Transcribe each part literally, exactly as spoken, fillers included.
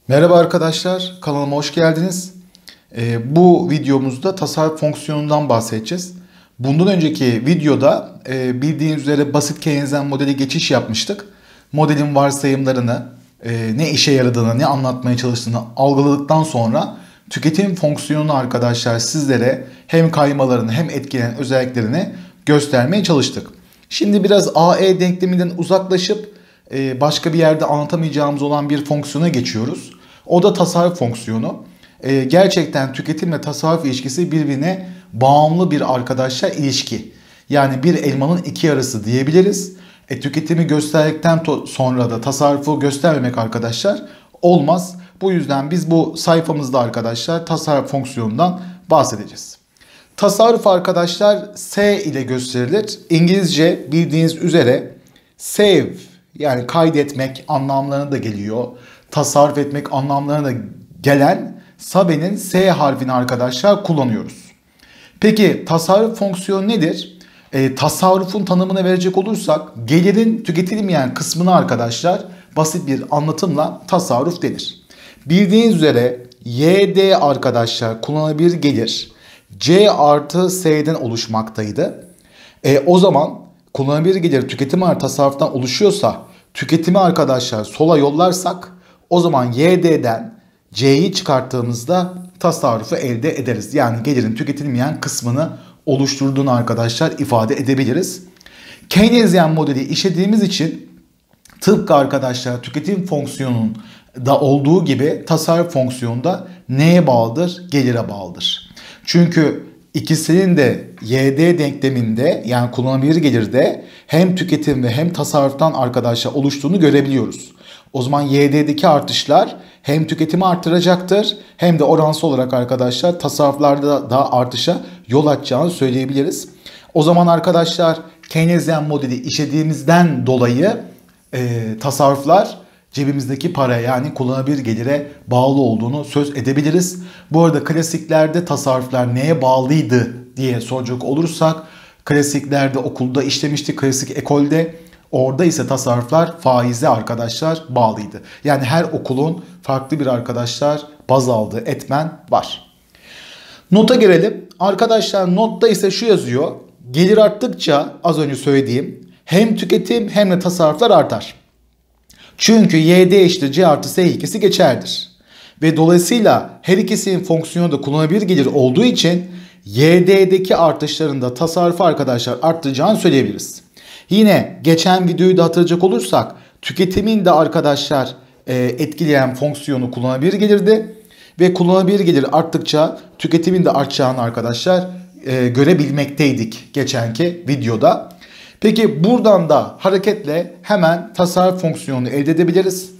Merhaba arkadaşlar, kanalıma hoş geldiniz. Ee, bu videomuzda tasarruf fonksiyonundan bahsedeceğiz. Bundan önceki videoda e, bildiğiniz üzere basit Keynesian modeli geçiş yapmıştık. Modelin varsayımlarını, e, ne işe yaradığını, ne anlatmaya çalıştığını algıladıktan sonra tüketim fonksiyonunu arkadaşlar sizlere hem kaymalarını hem etkileyen özelliklerini göstermeye çalıştık. Şimdi biraz A E denkleminden uzaklaşıp e, başka bir yerde anlatamayacağımız olan bir fonksiyona geçiyoruz. O da tasarruf fonksiyonu. Ee, gerçekten tüketim ve tasarruf ilişkisi birbirine bağımlı bir arkadaşlar ilişki. Yani bir elmanın iki yarısı diyebiliriz. E, tüketimi gösterdikten sonra da tasarrufu göstermemek arkadaşlar olmaz. Bu yüzden biz bu sayfamızda arkadaşlar tasarruf fonksiyonundan bahsedeceğiz. Tasarruf arkadaşlar S ile gösterilir. İngilizce bildiğiniz üzere save yani kaydetmek anlamlarına da geliyor. Tasarruf etmek anlamlarına da gelen Sabe'nin S harfini arkadaşlar kullanıyoruz. Peki tasarruf fonksiyonu nedir? E, tasarrufun tanımını verecek olursak gelirin tüketilmeyen kısmını arkadaşlar basit bir anlatımla tasarruf denir. Bildiğiniz üzere Y D arkadaşlar kullanılabilir gelir C artı S'den oluşmaktaydı. E, o zaman kullanılabilir gelir tüketim artı tasarruftan oluşuyorsa tüketimi arkadaşlar sola yollarsak o zaman Y D'den C'yi çıkarttığımızda tasarrufu elde ederiz. Yani gelirin tüketilmeyen kısmını oluşturduğunu arkadaşlar ifade edebiliriz. Keynesian modeli işlediğimiz için tıpkı arkadaşlar tüketim fonksiyonunda olduğu gibi tasarruf fonksiyonu da neye bağlıdır? Gelire bağlıdır. Çünkü ikisinin de Y D denkleminde yani kullanılabilir gelirde hem tüketim ve hem tasarruftan arkadaşlar oluştuğunu görebiliyoruz. O zaman Y D'deki artışlar hem tüketimi arttıracaktır hem de oransal olarak arkadaşlar tasarruflarda da artışa yol açacağını söyleyebiliriz. O zaman arkadaşlar Keynesian modeli işlediğimizden dolayı e, tasarruflar cebimizdeki para yani kullanılabilir gelire bağlı olduğunu söz edebiliriz. Bu arada klasiklerde tasarruflar neye bağlıydı diye soracak olursak klasiklerde okulda işlemiştik, klasik ekolde. Orada ise tasarruflar faize arkadaşlar bağlıydı. Yani her okulun farklı bir arkadaşlar baz aldığı etmen var. Nota girelim. Arkadaşlar notta ise şu yazıyor. Gelir arttıkça az önce söylediğim hem tüketim hem de tasarruflar artar. Çünkü Y D eşittir C artı S ilkesi geçerlidir. Ve dolayısıyla her ikisinin fonksiyonu da kullanılabilir gelir olduğu için Y D'deki artışların da tasarrufu arkadaşlar arttıracağını söyleyebiliriz. Yine geçen videoyu da hatırlayacak olursak tüketimin de arkadaşlar e, etkileyen fonksiyonu kullanılabilir gelirdi. Ve kullanılabilir gelir arttıkça tüketimin de artacağını arkadaşlar e, görebilmekteydik geçenki videoda. Peki buradan da hareketle hemen tasarruf fonksiyonunu elde edebiliriz.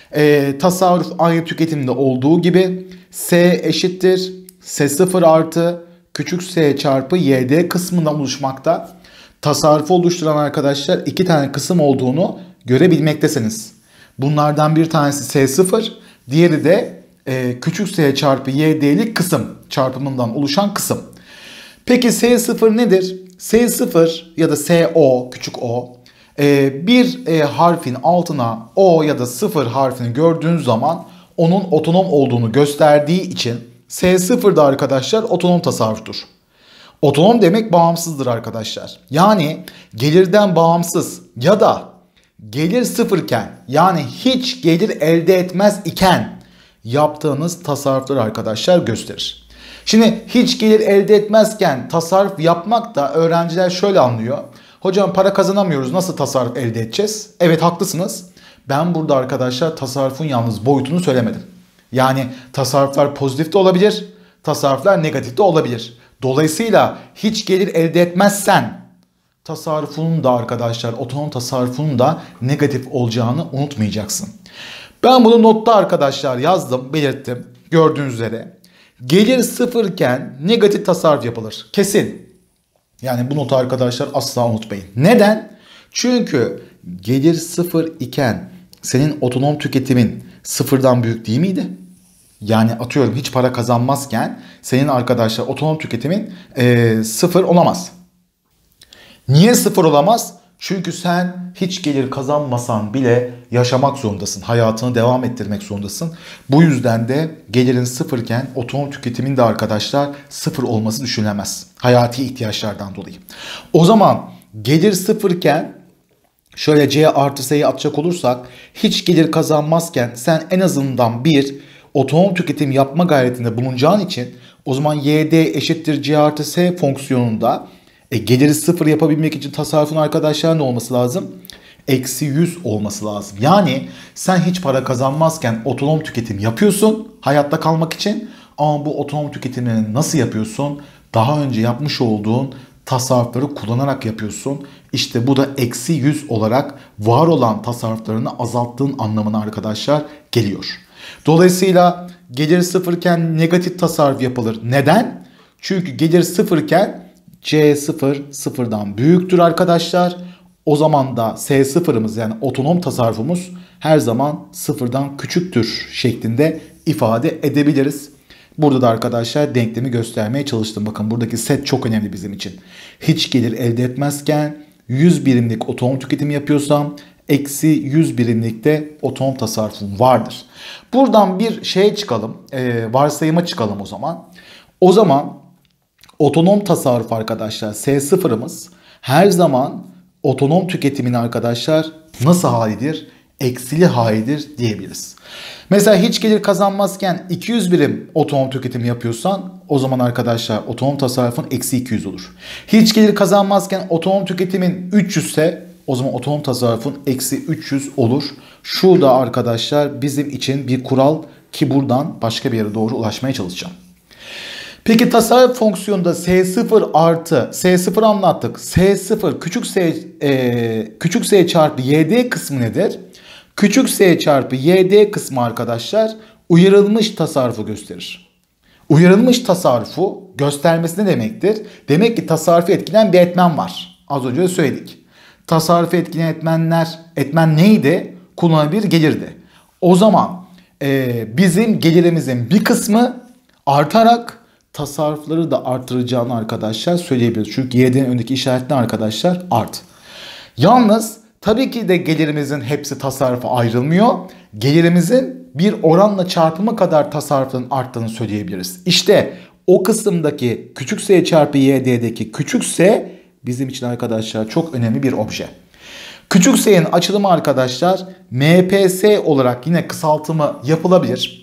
E, tasarruf aynı tüketimde olduğu gibi S eşittir S sıfır artı küçük s çarpı Y D kısmından oluşmakta. Tasarrufu oluşturan arkadaşlar iki tane kısım olduğunu görebilmektesiniz. Bunlardan bir tanesi S sıfır, diğeri de e, küçük s çarpı Y D'lik kısım çarpımından oluşan kısım. Peki S sıfır nedir? S sıfır ya da S O küçük o e, bir e, harfin altına O ya da sıfır harfini gördüğünüz zaman onun otonom olduğunu gösterdiği için S sıfır da arkadaşlar otonom tasarruftur. Otonom demek bağımsızdır arkadaşlar. Yani gelirden bağımsız ya da gelir sıfırken yani hiç gelir elde etmez iken yaptığınız tasarrufları arkadaşlar gösterir. Şimdi hiç gelir elde etmezken tasarruf yapmak da öğrenciler şöyle anlıyor. Hocam para kazanamıyoruz, nasıl tasarruf elde edeceğiz? Evet haklısınız. Ben burada arkadaşlar tasarrufun yalnız boyutunu söylemedim. Yani tasarruflar pozitif de olabilir, tasarruflar negatif de olabilir. Dolayısıyla hiç gelir elde etmezsen tasarrufunun da arkadaşlar otonom tasarrufunun da negatif olacağını unutmayacaksın. Ben bunu notta arkadaşlar yazdım, belirttim. Gördüğünüz üzere gelir sıfırken negatif tasarruf yapılır. Kesin. Yani bu notu arkadaşlar asla unutmayın. Neden? Çünkü gelir sıfır iken senin otonom tüketimin sıfırdan büyük değil miydi? Yani atıyorum hiç para kazanmazken senin arkadaşlar otonom tüketimin e, sıfır olamaz. Niye sıfır olamaz? Çünkü sen hiç gelir kazanmasan bile yaşamak zorundasın. Hayatını devam ettirmek zorundasın. Bu yüzden de gelirin sıfırken otonom tüketimin de arkadaşlar sıfır olması düşünülemez. Hayati ihtiyaçlardan dolayı. O zaman gelir sıfırken şöyle C artı S'yi atacak olursak hiç gelir kazanmazken sen en azından bir otonom tüketim yapma gayretinde bulunacağın için o zaman Y D eşittir C artı S fonksiyonunda e, geliri sıfır yapabilmek için tasarrufun arkadaşlar ne olması lazım? Eksi yüz olması lazım. Yani sen hiç para kazanmazken otonom tüketim yapıyorsun hayatta kalmak için. Ama bu otonom tüketimini nasıl yapıyorsun? Daha önce yapmış olduğun tasarrufları kullanarak yapıyorsun. İşte bu da eksi yüz olarak var olan tasarruflarını azalttığın anlamına arkadaşlar geliyor. Dolayısıyla gelir sıfırken negatif tasarruf yapılır. Neden? Çünkü gelir sıfırken C sıfır sıfırdan büyüktür arkadaşlar. O zaman da S sıfırımız yani otonom tasarrufumuz her zaman sıfırdan küçüktür şeklinde ifade edebiliriz. Burada da arkadaşlar denklemi göstermeye çalıştım. Bakın buradaki set çok önemli bizim için. Hiç gelir elde etmezken yüz birimlik otonom tüketimi yapıyorsam eksi yüz birimlikte otonom tasarrufum vardır. Buradan bir şeye çıkalım. E, varsayıma çıkalım o zaman. O zaman otonom tasarruf arkadaşlar S sıfırımız her zaman otonom tüketimin arkadaşlar nasıl halidir? Eksili halidir diyebiliriz. Mesela hiç gelir kazanmazken iki yüz birim otonom tüketim yapıyorsan o zaman arkadaşlar otonom tasarrufun eksi iki yüz olur. Hiç gelir kazanmazken otonom tüketimin üç yüz ise o zaman otonom tasarrufun eksi üç yüz olur. Şu da arkadaşlar bizim için bir kural ki buradan başka bir yere doğru ulaşmaya çalışacağım. Peki tasarruf fonksiyonunda S sıfır artı S sıfır anlattık. S sıfır küçük s e, küçük s çarpı yd kısmı nedir? Küçük s çarpı yd kısmı arkadaşlar uyarılmış tasarrufu gösterir. Uyarılmış tasarrufu göstermesi ne demektir? Demek ki tasarrufu etkileyen bir etmen var. Az önce de söyledik. Tasarrufu etkileyen etmenler, etmen neydi? Kullanılabilir gelirdi. O zaman e, bizim gelirimizin bir kısmı artarak tasarrufları da artıracağını arkadaşlar söyleyebiliriz. Çünkü y'nin öndeki işaretli arkadaşlar art. Yalnız tabii ki de gelirimizin hepsi tasarrufa ayrılmıyor. Gelirimizin bir oranla çarpımı kadar tasarrufun arttığını söyleyebiliriz. İşte o kısımdaki küçük s çarpı yd'deki küçük s bizim için arkadaşlar çok önemli bir obje. Küçük s'nin açılımı arkadaşlar M P S olarak yine kısaltımı yapılabilir.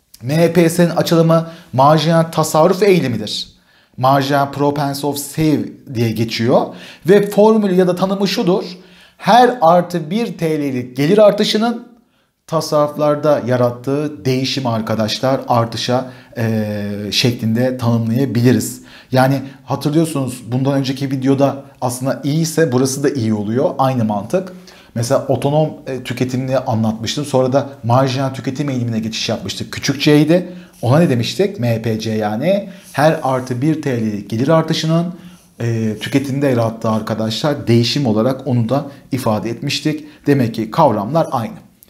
M P S'nin açılımı marjinal tasarruf eğilimidir. Marjinal propensity of save diye geçiyor. Ve formülü ya da tanımı şudur. Her artı bir T L'lik gelir artışının tasarruflarda yarattığı değişimi arkadaşlar artışa e, şeklinde tanımlayabiliriz. Yani hatırlıyorsunuz bundan önceki videoda aslında iyi ise burası da iyi oluyor. Aynı mantık. Mesela otonom e, tüketimini anlatmıştım. Sonra da marjinal tüketim eğilimine geçiş yapmıştık. Küçük c'ydi. Ona ne demiştik? M P C yani her artı bir T L'lik gelir artışının e, tüketimde yarattığı arkadaşlar değişim olarak onu da ifade etmiştik. Demek ki kavramlar aynı.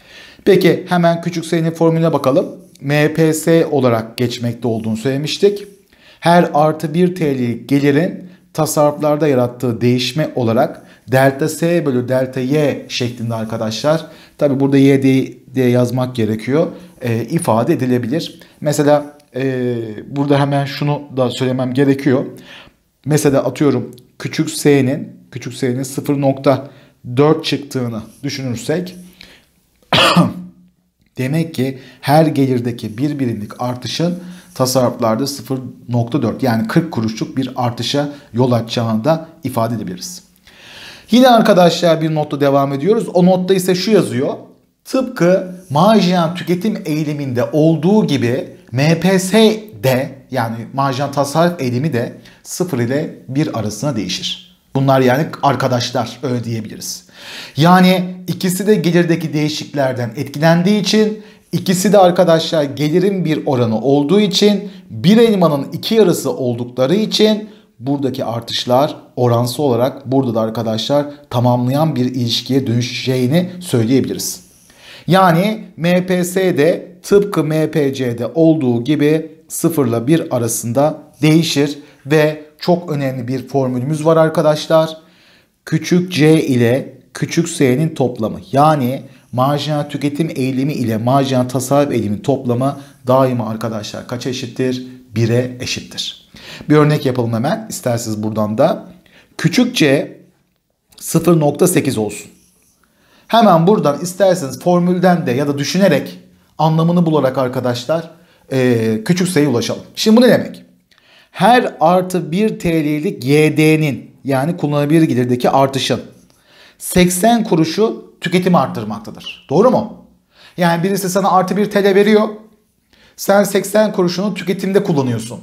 Peki hemen küçük s'nin formülüne bakalım. M P S olarak geçmekte olduğunu söylemiştik. Her artı bir T L'lik gelirin tasarruflarda yarattığı değişme olarak delta S bölü delta Y şeklinde arkadaşlar. Tabi burada Y diye yazmak gerekiyor. E, ifade edilebilir. Mesela e, burada hemen şunu da söylemem gerekiyor. Mesela atıyorum küçük s'nin küçük s'nin sıfır nokta dört çıktığını düşünürsek demek ki her gelirdeki bir birimlik artışın tasarruflarda sıfır nokta dört yani kırk kuruşluk bir artışa yol açacağını da ifade edebiliriz. Yine arkadaşlar bir notla devam ediyoruz. O notta ise şu yazıyor. Tıpkı marjinal tüketim eğiliminde olduğu gibi M P S'de yani marjinal tasarruf eğilimi de sıfır ile bir arasına değişir. Bunlar yani arkadaşlar öyle diyebiliriz. Yani ikisi de gelirdeki değişikliklerden etkilendiği için ikisi de arkadaşlar gelirin bir oranı olduğu için bir elmanın iki yarısı oldukları için buradaki artışlar oransal olarak burada da arkadaşlar tamamlayan bir ilişkiye dönüşeceğini söyleyebiliriz. Yani M P S'de tıpkı M P C'de olduğu gibi sıfır ile bir arasında değişir ve çok önemli bir formülümüz var arkadaşlar. küçük c ile küçük s'nin toplamı. Yani marjinal tüketim eğilimi ile marjinal tasarruf eğiliminin toplamı daima arkadaşlar kaça eşittir? bire eşittir. Bir örnek yapalım hemen. İsterseniz buradan da. Küçük c sıfır nokta sekiz olsun. Hemen buradan isterseniz formülden de ya da düşünerek anlamını bularak arkadaşlar e, küçük sayıya ulaşalım. Şimdi bu ne demek? Her artı bir T L'lik Y D'nin yani kullanılabilir gelirdeki artışın seksen kuruşu tüketimi arttırmaktadır. Doğru mu? Yani birisi sana artı bir T L veriyor. Sen seksen kuruşunu tüketimde kullanıyorsun.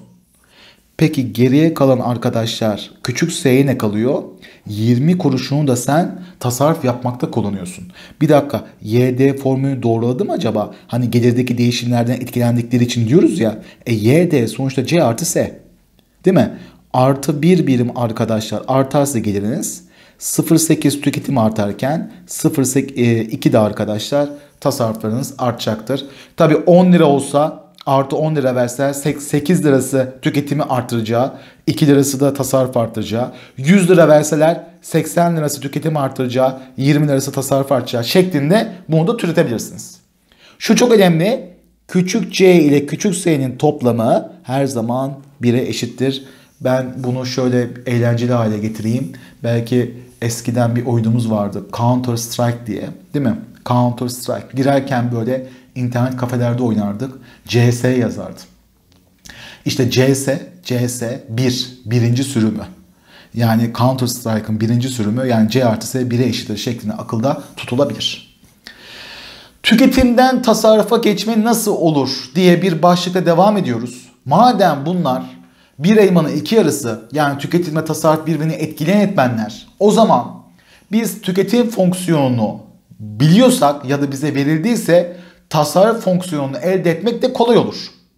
Peki geriye kalan arkadaşlar küçük s'ye ne kalıyor? yirmi kuruşunu da sen tasarruf yapmakta kullanıyorsun. Bir dakika, Y D formülü doğruladı mı acaba? Hani gelirdeki değişimlerden etkilendikleri için diyoruz ya. E Y D sonuçta C artı S. Değil mi? Artı bir birim arkadaşlar artarsa geliriniz sıfır virgül sekiz tüketim artarken sıfır virgül iki de arkadaşlar tasarruflarınız artacaktır. Tabi on lira olsa artı on lira verse sekiz lirası tüketimi artıracağı, iki lirası da tasarruf artıracağı, yüz lira verseler seksen lirası tüketimi artıracağı, yirmi lirası tasarruf artacağı şeklinde bunu da türetebilirsiniz. Şu çok önemli. Küçük c ile küçük s'nin toplamı her zaman bire eşittir. Ben bunu şöyle eğlenceli hale getireyim. Belki eskiden bir oyunumuz vardı. Counter Strike diye. Değil mi? Counter Strike. Girerken böyle internet kafelerde oynardık. C S yazardı. İşte C S, C S bir. Birinci sürümü. Yani Counter Strike'ın birinci sürümü yani C artı S bire eşittir şeklinde akılda tutulabilir. Tüketimden tasarrufa geçme nasıl olur diye bir başlıkla devam ediyoruz. Madem bunlar bir elmanın iki yarısı yani tüketim ve tasarruf birbirini etkileyen etmenler, o zaman biz tüketim fonksiyonunu biliyorsak ya da bize verildiyse tasarruf fonksiyonunu elde etmek de kolay olur.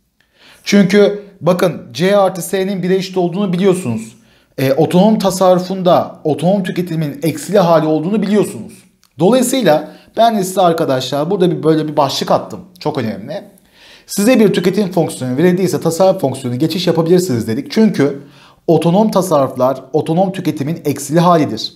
Çünkü bakın C artı S'nin bire eşit olduğunu biliyorsunuz. E, otonom tasarrufunda otonom tüketimin eksili hali olduğunu biliyorsunuz. Dolayısıyla ben de size arkadaşlar burada bir böyle bir başlık attım. Çok önemli. Size bir tüketim fonksiyonu verildiyse tasarruf fonksiyonu geçiş yapabilirsiniz dedik. Çünkü otonom tasarruflar otonom tüketimin eksili halidir.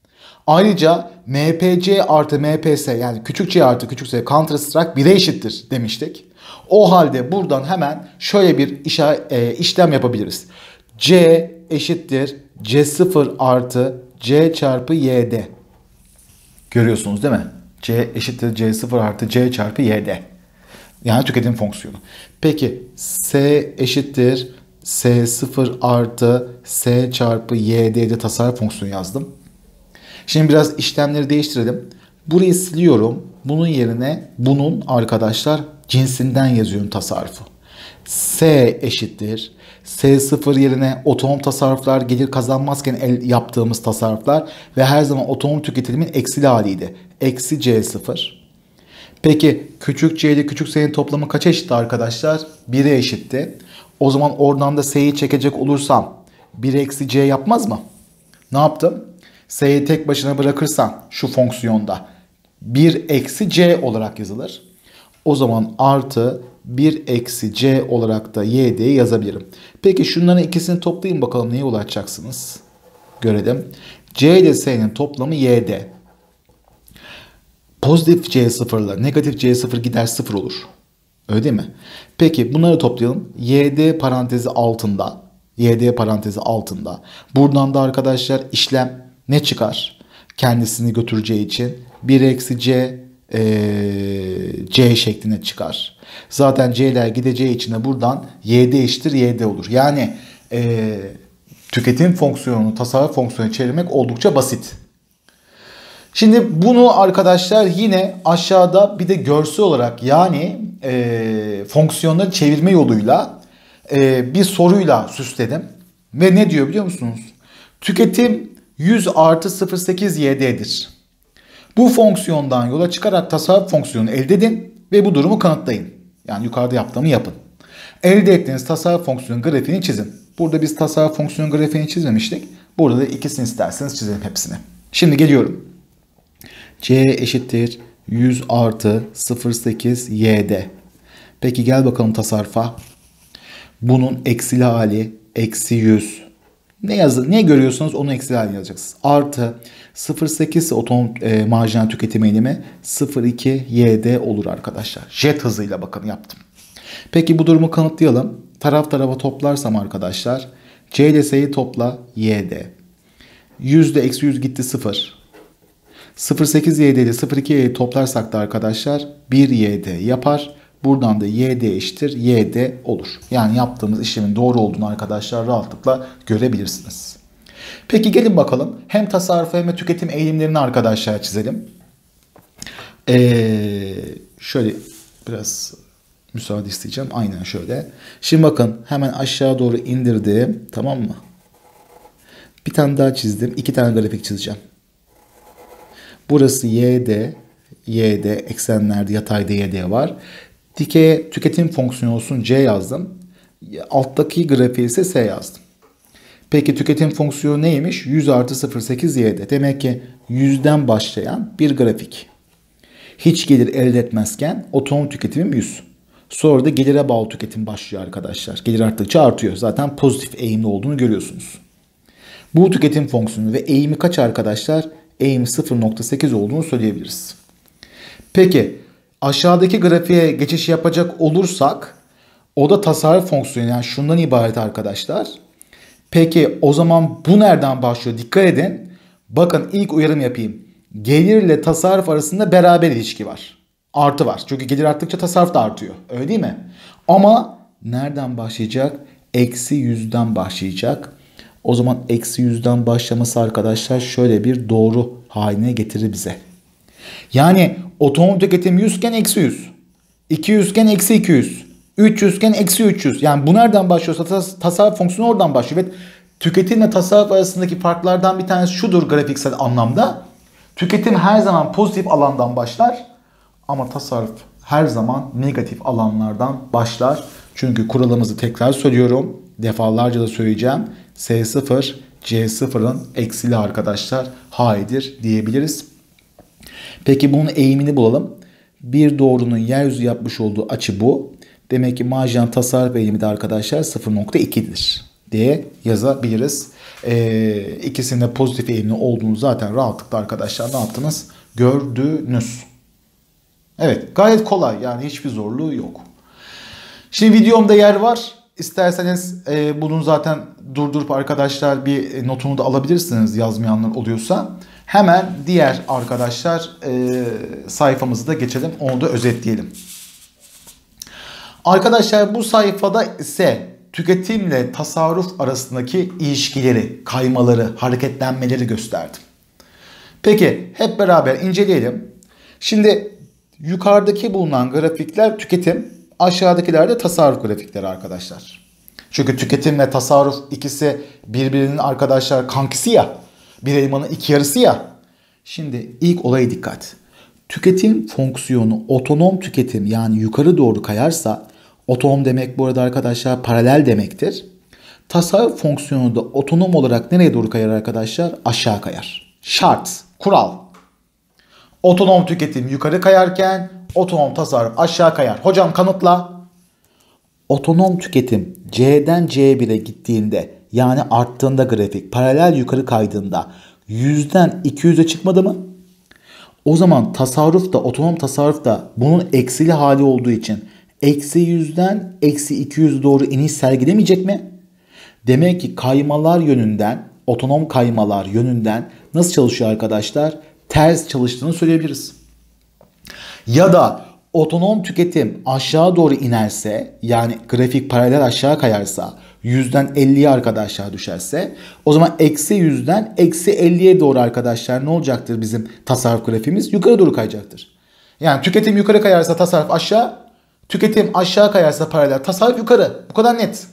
Ayrıca M P C artı M P S yani küçük c artı küçük s Counter Strike bire eşittir demiştik. O halde buradan hemen şöyle bir işe, e, işlem yapabiliriz. C eşittir C sıfır artı C çarpı Y D. Görüyorsunuz değil mi? C eşittir C sıfır artı C çarpı Y D. Yani tüketim fonksiyonu. Peki S eşittir S sıfır artı S çarpı Y D'de tasarruf fonksiyonu yazdım. Şimdi biraz işlemleri değiştirelim. Burayı siliyorum. Bunun yerine bunun arkadaşlar cinsinden yazıyorum tasarrufu. S eşittir. S sıfır yerine otonom tasarruflar gelir kazanmazken el yaptığımız tasarruflar ve her zaman otonom tüketimin eksili haliydi. Eksi C sıfır. Peki küçük c ile küçük s'nin toplamı kaça eşitti arkadaşlar? bire eşitti. O zaman oradan da s'yi çekecek olursam bir eksi c yapmaz mı? Ne yaptım? S'yi tek başına bırakırsan şu fonksiyonda bir eksi c olarak yazılır. O zaman artı bir eksi c olarak da y d'yi yazabilirim. Peki şunların ikisini toplayın bakalım neye ulaşacaksınız? Görelim. C ile s'nin toplamı y d. Pozitif c sıfır ile negatif c sıfır gider sıfır olur. Öyle değil mi? Peki bunları toplayalım. Y d parantezi altında. Y d parantezi altında. Buradan da arkadaşlar işlem ne çıkar? Kendisini götüreceği için bir eksi c e, c şeklinde çıkar. Zaten c'ler gideceği için de buradan y d eşittir y d olur. Yani e, tüketim fonksiyonunu tasarruf fonksiyonuna çevirmek oldukça basit. Şimdi bunu arkadaşlar yine aşağıda bir de görsel olarak yani e, fonksiyonları çevirme yoluyla e, bir soruyla süsledim. Ve ne diyor biliyor musunuz? Tüketim yüz artı sıfır virgül sekiz y d'dir. Bu fonksiyondan yola çıkarak tasarruf fonksiyonu elde edin ve bu durumu kanıtlayın. Yani yukarıda yaptığımı yapın. Elde ettiğiniz tasarruf fonksiyonu grafiğini çizin. Burada biz tasarruf fonksiyonu grafiğini çizmemiştik. Burada da ikisini isterseniz çizelim hepsini. Şimdi geliyorum. C eşittir yüz artı sıfır virgül sekiz y d. Peki gel bakalım tasarrufa. Bunun eksili hali eksi yüz. Ne yazı, ne görüyorsanız onu eksi haline yazacaksınız. Artı sıfır virgül sekiz ise otonom e, marjinal tüketim eğilimi sıfır virgül iki Y D olur arkadaşlar. Jet hızıyla bakın yaptım. Peki bu durumu kanıtlayalım. Taraf tarafa toplarsam arkadaşlar C ile S'yi topla Y D. yüz ile eksi yüz gitti sıfır. sıfır virgül sekiz Y D ile sıfır virgül iki Y'yi toplarsak da arkadaşlar bir Y D yapar. Buradan da Y D eşittir Y D olur. Yani yaptığımız işlemin doğru olduğunu arkadaşlar rahatlıkla görebilirsiniz. Peki gelin bakalım. Hem tasarruf hem de tüketim eğilimlerini arkadaşlar çizelim. Ee, şöyle biraz müsaade isteyeceğim. Aynen şöyle. Şimdi bakın hemen aşağı doğru indirdim. Tamam mı? Bir tane daha çizdim. İki tane grafik çizeceğim. Burası Y D. Y D eksenlerde yatayda Y D var. Dikeye tüketim fonksiyonu olsun C yazdım. Alttaki grafiği ise S yazdım. Peki tüketim fonksiyonu neymiş? yüz artı sıfır virgül sekiz Y D. Demek ki yüzden başlayan bir grafik. Hiç gelir elde etmezken otonom tüketimim yüz. Sonra da gelire bağlı tüketim başlıyor arkadaşlar. Gelir arttıkça artıyor. Zaten pozitif eğimli olduğunu görüyorsunuz. Bu tüketim fonksiyonu ve eğimi kaç arkadaşlar? Eğimi sıfır virgül sekiz olduğunu söyleyebiliriz. Peki aşağıdaki grafiğe geçiş yapacak olursak o da tasarruf fonksiyonu, yani şundan ibaret arkadaşlar. Peki o zaman bu nereden başlıyor? Dikkat edin. Bakın ilk uyarım yapayım. Gelir ile tasarruf arasında beraber ilişki var. Artı var. Çünkü gelir arttıkça tasarruf da artıyor. Öyle değil mi? Ama nereden başlayacak? Eksi yüzden başlayacak. O zaman eksi yüzden başlaması arkadaşlar şöyle bir doğru haline getirir bize. Yani otonom tüketim yüz iken eksi yüz. iki yüz iken eksi iki yüz. üç yüz iken eksi üç yüz. Yani bu nereden başlıyorsa tas tasarruf fonksiyonu oradan başlıyor. Ve tüketimle tasarruf arasındaki farklardan bir tanesi şudur grafiksel anlamda. Tüketim her zaman pozitif alandan başlar. Ama tasarruf her zaman negatif alanlardan başlar. Çünkü kuralımızı tekrar söylüyorum. Defalarca da söyleyeceğim. S sıfır, C sıfırın eksili arkadaşlar H'dir diyebiliriz. Peki bunun eğimini bulalım. Bir doğrunun yeryüzü yapmış olduğu açı bu. Demek ki marjinal tasarruf eğilimi de arkadaşlar sıfır virgül iki'dir diye yazabiliriz. Ee, ikisinin de pozitif eğimli olduğunu zaten rahatlıkla arkadaşlar ne yaptınız? Gördünüz. Evet, gayet kolay, yani hiçbir zorluğu yok. Şimdi videomda yer var. İsterseniz e, bunun zaten durdurup arkadaşlar bir notunu da alabilirsiniz yazmayanlar oluyorsa. Hemen diğer arkadaşlar e, sayfamızı da geçelim. Onu da özetleyelim. Arkadaşlar bu sayfada ise tüketimle tasarruf arasındaki ilişkileri, kaymaları, hareketlenmeleri gösterdim. Peki hep beraber inceleyelim. Şimdi yukarıdaki bulunan grafikler tüketim, aşağıdakiler de tasarruf grafikleri arkadaşlar. Çünkü tüketimle tasarruf ikisi birbirinin arkadaşlar kankisi ya. Bir elmanın iki yarısı ya. Şimdi ilk olaya dikkat. Tüketim fonksiyonu otonom tüketim, yani yukarı doğru kayarsa, otonom demek bu arada arkadaşlar paralel demektir. Tasarruf fonksiyonu da otonom olarak nereye doğru kayar arkadaşlar? Aşağı kayar. Şart, kural. Otonom tüketim yukarı kayarken otonom tasarruf aşağı kayar. Hocam kanıtla. Otonom tüketim C'den C bir'e gittiğinde, yani arttığında grafik paralel yukarı kaydığında yüzden iki yüze çıkmadı mı? O zaman tasarruf da, otonom tasarruf da bunun eksili hali olduğu için eksi yüzden eksi iki yüze doğru iniş sergilemeyecek mi? Demek ki kaymalar yönünden, otonom kaymalar yönünden nasıl çalışıyor arkadaşlar? Ters çalıştığını söyleyebiliriz. Ya da otonom tüketim aşağı doğru inerse, yani grafik paralel aşağı kayarsa, yüzden elliye arkadaşlar düşerse, o zaman eksi yüzden eksi elliye doğru arkadaşlar ne olacaktır bizim tasarruf grafiğimiz? Yukarı doğru kayacaktır. Yani tüketim yukarı kayarsa tasarruf aşağı, tüketim aşağı kayarsa paralel tasarruf yukarı. Bu kadar net.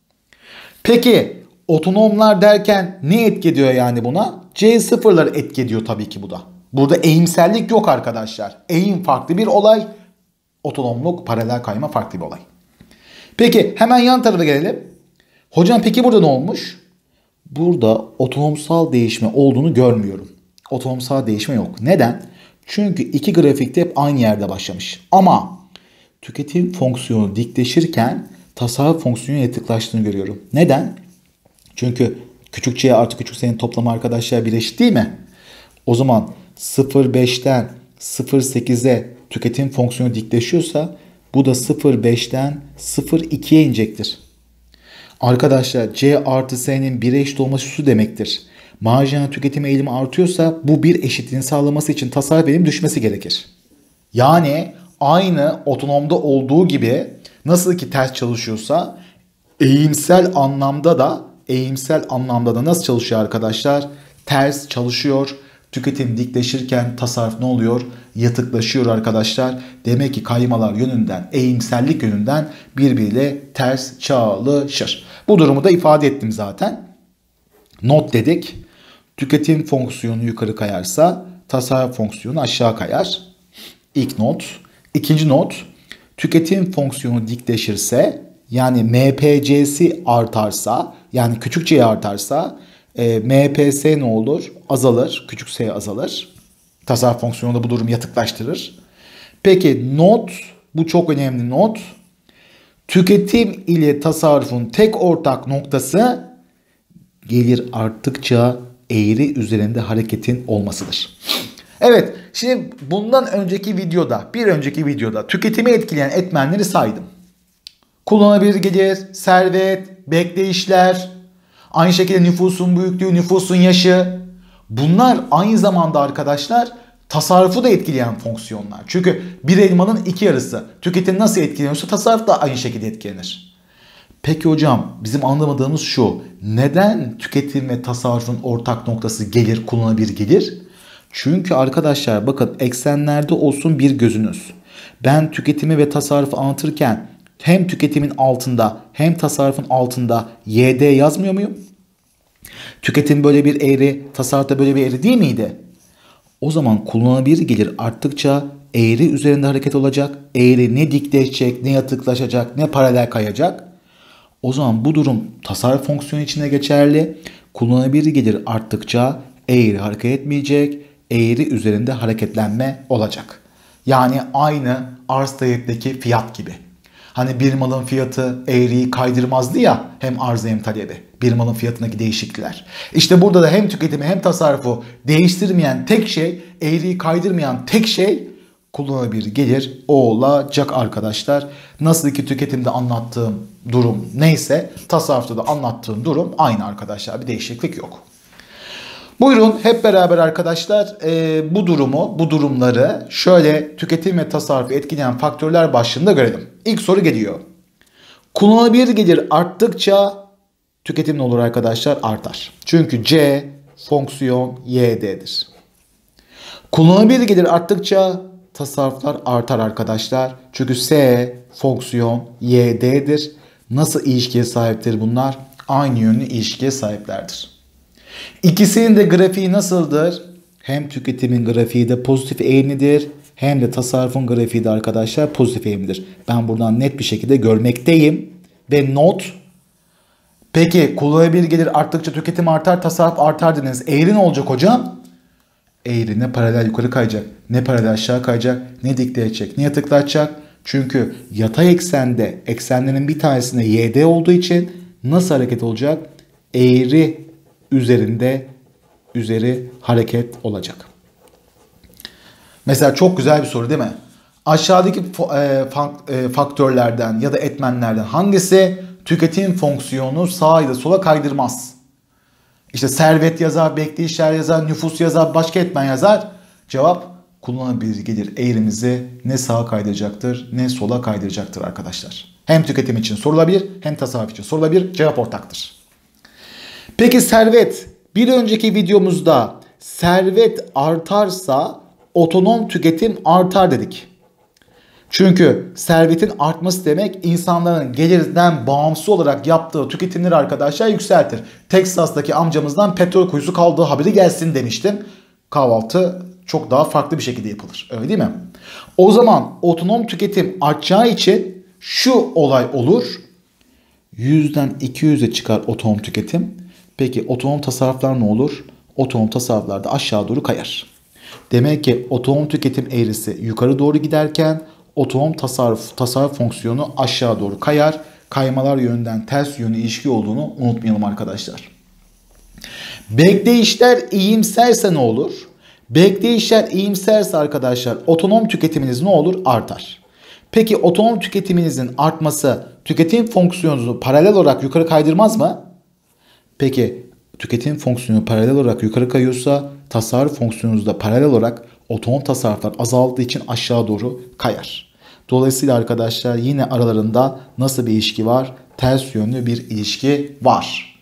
Peki otonomlar derken ne etki ediyor yani buna? C sıfır'ları etki ediyor tabii ki bu da. Burada eğimsellik yok arkadaşlar. Eğim farklı bir olay. Otonomluk, paralel kayma farklı bir olay. Peki hemen yan tarafa gelelim. Hocam peki burada ne olmuş? Burada otonomsal değişme olduğunu görmüyorum. Otonomsal değişme yok. Neden? Çünkü iki grafikte hep aynı yerde başlamış. Ama tüketim fonksiyonu dikleşirken tasarruf fonksiyonu yatıklaştığını görüyorum. Neden? Çünkü Küçük c artı küçük s'nin toplamı arkadaşlar bir eşit değil mi? O zaman sıfır virgül beşten sıfır virgül sekize tüketim fonksiyonu dikleşiyorsa bu da sıfır virgül beşten sıfır virgül ikiye inecektir. Arkadaşlar c artı s'nin bire eşit olması şu demektir. Marjinal tüketim eğilimi artıyorsa bu bir eşitliğini sağlaması için tasarruf eğilimi düşmesi gerekir. Yani aynı otonomda olduğu gibi nasıl ki ters çalışıyorsa eğimsel anlamda da eğimsel anlamda da nasıl çalışıyor arkadaşlar? Ters çalışıyor. Tüketim dikleşirken tasarruf ne oluyor? Yatıklaşıyor arkadaşlar. Demek ki kaymalar yönünden, eğimsellik yönünden birbiriyle ters çalışır. Bu durumu da ifade ettim zaten. Not dedik. Tüketim fonksiyonu yukarı kayarsa tasarruf fonksiyonu aşağı kayar. İlk not. İkinci not. Tüketim fonksiyonu dikleşirse yani M P C'si artarsa yani küçük c artarsa e, M P S ne olur? Azalır. Küçük s azalır. Tasarruf fonksiyonu da bu durumu yatıklaştırır. Peki not, bu çok önemli not. Tüketim ile tasarrufun tek ortak noktası gelir arttıkça eğri üzerinde hareketin olmasıdır. Evet, şimdi bundan önceki videoda, bir önceki videoda tüketimi etkileyen etmenleri saydım. Kullanılabilir gelir, servet, bekleyişler, aynı şekilde nüfusun büyüklüğü, nüfusun yaşı. Bunlar aynı zamanda arkadaşlar tasarrufu da etkileyen fonksiyonlar. Çünkü bir elmanın iki yarısı tüketim nasıl etkileniyorsa tasarruf da aynı şekilde etkilenir. Peki hocam bizim anlamadığımız şu. Neden tüketim ve tasarrufun ortak noktası gelir, kullanılabilir gelir? Çünkü arkadaşlar bakın eksenlerde olsun bir gözünüz. Ben tüketimi ve tasarrufu anlatırken hem tüketimin altında hem tasarrufun altında Y D yazmıyor muyum? Tüketim böyle bir eğri, tasarruf da böyle bir eğri değil miydi? O zaman kullanılabilir gelir arttıkça eğri üzerinde hareket olacak. Eğri ne dikleşecek, ne yatıklaşacak, ne paralel kayacak. O zaman bu durum tasarruf fonksiyonu içinde geçerli. Kullanılabilir gelir arttıkça eğri hareket etmeyecek. Eğri üzerinde hareketlenme olacak. Yani aynı arz taleптeki fiyat gibi. Hani bir malın fiyatı eğriyi kaydırmazdı ya hem arzı hem talebi. Bir malın fiyatındaki değişiklikler. İşte burada da hem tüketimi hem tasarrufu değiştirmeyen tek şey, eğriyi kaydırmayan tek şey kullanılabilir gelir olacak arkadaşlar. Nasıl ki tüketimde anlattığım durum neyse tasarrufta da anlattığım durum aynı arkadaşlar. Bir değişiklik yok. Buyurun hep beraber arkadaşlar e, bu durumu, bu durumları şöyle tüketim ve tasarrufu etkileyen faktörler başlığında görelim. İlk soru geliyor. Kullanılabilir gelir arttıkça tüketim ne olur arkadaşlar? Artar. Çünkü C fonksiyon Y D'dir. Kullanılabilir gelir arttıkça tasarruflar artar arkadaşlar. Çünkü S fonksiyon Y D'dir. Nasıl ilişkiye sahiptir bunlar? Aynı yönlü ilişkiye sahiplerdir. İkisinin de grafiği nasıldır? Hem tüketimin grafiği de pozitif eğimlidir. Hem de tasarrufun grafiği de arkadaşlar pozitif eğimlidir. Ben buradan net bir şekilde görmekteyim. Ve not. Peki kullanılabilir gelir arttıkça tüketim artar, tasarruf artar dediniz. Eğri ne olacak hocam? Eğri ne paralel yukarı kayacak, ne paralel aşağı kayacak, ne dikleşecek, ne yatıklaşacak. Çünkü yatay eksende eksenlerin bir tanesinde Y D olduğu için nasıl hareket olacak? Eğri üzerinde üzeri hareket olacak. Mesela çok güzel bir soru değil mi? Aşağıdaki faktörlerden ya da etmenlerden hangisi tüketim fonksiyonu sağa ya da sola kaydırmaz? İşte servet yazar, bekleyişler yazar, nüfus yazar, başka etmen yazar. Cevap kullanılabilir gelir eğrimizi ne sağa kaydıracaktır ne sola kaydıracaktır arkadaşlar. Hem tüketim için sorulabilir hem tasarruf için sorulabilir. Cevap ortaktır. Peki servet. Bir önceki videomuzda servet artarsa otonom tüketim artar dedik. Çünkü servetin artması demek insanların gelirden bağımsız olarak yaptığı tüketimleri arkadaşlar yükseltir. Teksas'taki amcamızdan petrol kuyusu kaldığı haberi gelsin demiştim. Kahvaltı çok daha farklı bir şekilde yapılır. Öyle değil mi? O zaman otonom tüketim artacağı için şu olay olur. yüzden iki yüze çıkar otonom tüketim. Peki otonom tasarruflar ne olur? Otonom tasarruflar da aşağı doğru kayar. Demek ki otonom tüketim eğrisi yukarı doğru giderken otonom tasarruf, tasarruf fonksiyonu aşağı doğru kayar. Kaymalar yönünden ters yönlü ilişki olduğunu unutmayalım arkadaşlar. Bekleyişler iyimserse ne olur? Bekleyişler iyimserse arkadaşlar otonom tüketiminiz ne olur? Artar. Peki otonom tüketiminizin artması tüketim fonksiyonunuzu paralel olarak yukarı kaydırmaz mı? Peki tüketim fonksiyonu paralel olarak yukarı kayıyorsa tasarruf fonksiyonunuz da paralel olarak otonom tasarruflar azaldığı için aşağı doğru kayar. Dolayısıyla arkadaşlar yine aralarında nasıl bir ilişki var? Ters yönlü bir ilişki var.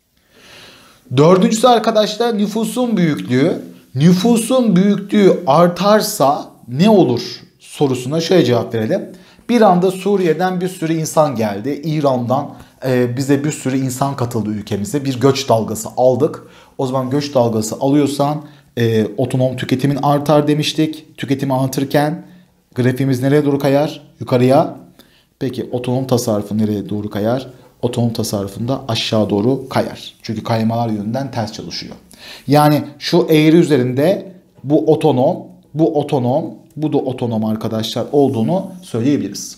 Dördüncüsü arkadaşlar nüfusun büyüklüğü. Nüfusun büyüklüğü artarsa ne olur sorusuna şöyle cevap verelim. Bir anda Suriye'den bir sürü insan geldi. İran'dan e, bize bir sürü insan katıldı ülkemize. Bir göç dalgası aldık. O zaman göç dalgası alıyorsan e, otonom tüketimin artar demiştik. Tüketimi anlatırken grafiğimiz nereye doğru kayar? Yukarıya. Peki otonom tasarrufu nereye doğru kayar? Otonom tasarrufunda aşağı doğru kayar. Çünkü kaymalar yönünden ters çalışıyor. Yani şu eğri üzerinde bu otonom, bu otonom, bu da otonom arkadaşlar olduğunu söyleyebiliriz.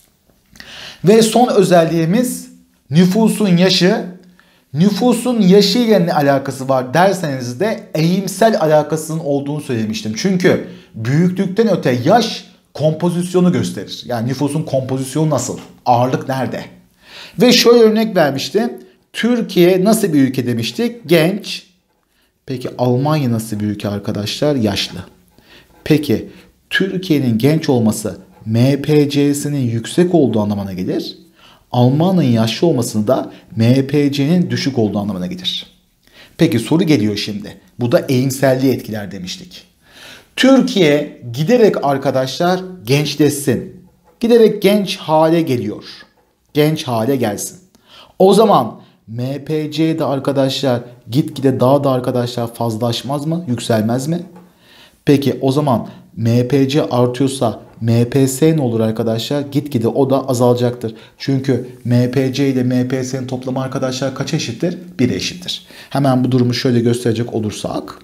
Ve son özelliğimiz nüfusun yaşı. Nüfusun yaşı ile ne alakası var derseniz de eğimsel alakasının olduğunu söylemiştim. Çünkü büyüklükten öte yaş kompozisyonu gösterir. Yani nüfusun kompozisyonu nasıl? Ağırlık nerede? Ve şöyle örnek vermiştim. Türkiye nasıl bir ülke demiştik? Genç. Peki Almanya nasıl bir ülke arkadaşlar? Yaşlı. Peki Türkiye'nin genç olması M P C'sinin yüksek olduğu anlamına gelir. Almanya'nın yaşlı olmasını da M P C'nin düşük olduğu anlamına gelir. Peki soru geliyor şimdi. Bu da eğimselliği etkiler demiştik. Türkiye giderek arkadaşlar gençleşsin. Giderek genç hale geliyor. Genç hale gelsin. O zaman M P C'de arkadaşlar gitgide daha da arkadaşlar fazlalaşmaz mı? Yükselmez mi? Peki o zaman M P C artıyorsa M P S ne olur arkadaşlar? Gitgide o da azalacaktır. Çünkü M P C ile M P S'nin toplamı arkadaşlar kaç eşittir? bir'e eşittir. Hemen bu durumu şöyle gösterecek olursak.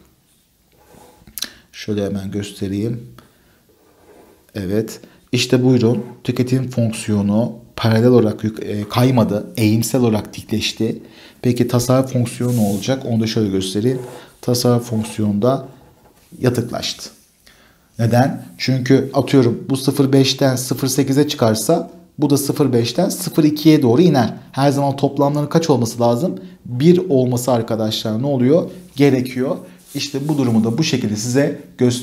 Şöyle hemen göstereyim. Evet. İşte buyurun. Tüketim fonksiyonu paralel olarak kaymadı. Eğimsel olarak dikleşti. Peki tasarruf fonksiyonu ne olacak? Onu da şöyle göstereyim. Tasarruf fonksiyonunda yatıklaştı. Neden? Çünkü atıyorum bu sıfır virgül beşten sıfır virgül sekize çıkarsa bu da sıfır virgül beşten sıfır virgül ikiye doğru iner. Her zaman toplamların kaç olması lazım? bir olması arkadaşlar ne oluyor? Gerekiyor. İşte bu durumu da bu şekilde size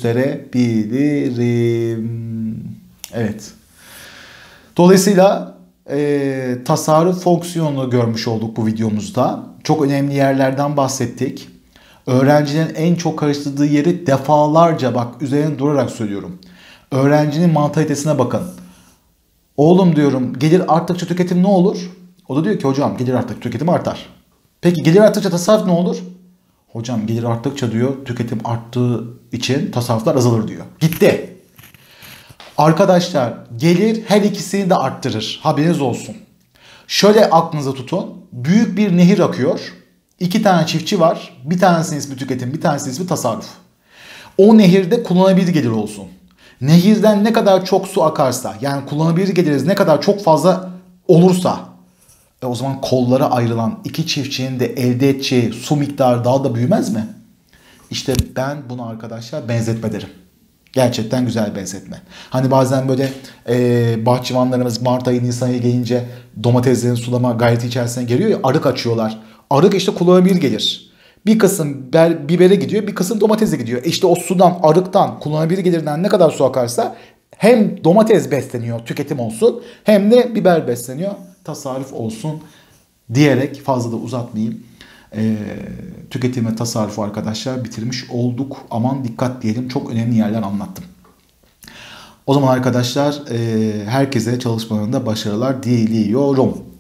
gösterebilirim. Evet. Dolayısıyla e, tasarruf fonksiyonunu görmüş olduk bu videomuzda. Çok önemli yerlerden bahsettik. Öğrencinin en çok karıştırdığı yeri defalarca bak üzerine durarak söylüyorum. Öğrencinin mantalitesine bakın. Oğlum diyorum gelir arttıkça tüketim ne olur? O da diyor ki hocam gelir arttıkça tüketim artar. Peki gelir arttıkça tasarruf ne olur? Hocam gelir arttıkça diyor tüketim arttığı için tasarruflar azalır diyor. Gitti. Arkadaşlar gelir her ikisini de arttırır. Haberiniz olsun. Şöyle aklınıza tutun. Büyük bir nehir akıyor. İki tane çiftçi var. Bir tanesinin ismi tüketim, bir tanesinin ismi tasarruf. O nehirde kullanılabilir gelir olsun. Nehirden ne kadar çok su akarsa, yani kullanılabilir geliriz ne kadar çok fazla olursa, e o zaman kollara ayrılan iki çiftçinin de elde edeceği su miktarı daha da büyümez mi? İşte ben bunu arkadaşlar benzetme derim. Gerçekten güzel benzetme. Hani bazen böyle e, bahçıvanlarımız Mart ayı, Nisan ayı gelince domateslerin sulama gayreti içerisine geliyor ya, arık açıyorlar. Arık işte kullanılabilir gelir. Bir kısım bibere gidiyor, bir kısım domatese gidiyor. İşte o sudan, arıktan, kullanılabilir gelirden ne kadar su akarsa hem domates besleniyor, tüketim olsun, hem de biber besleniyor, tasarruf olsun diyerek fazla da uzatmayayım. E, tüketim ve tasarrufu arkadaşlar bitirmiş olduk. Aman dikkat diyelim, çok önemli yerler anlattım. O zaman arkadaşlar e, herkese çalışmalarında başarılar diliyorum.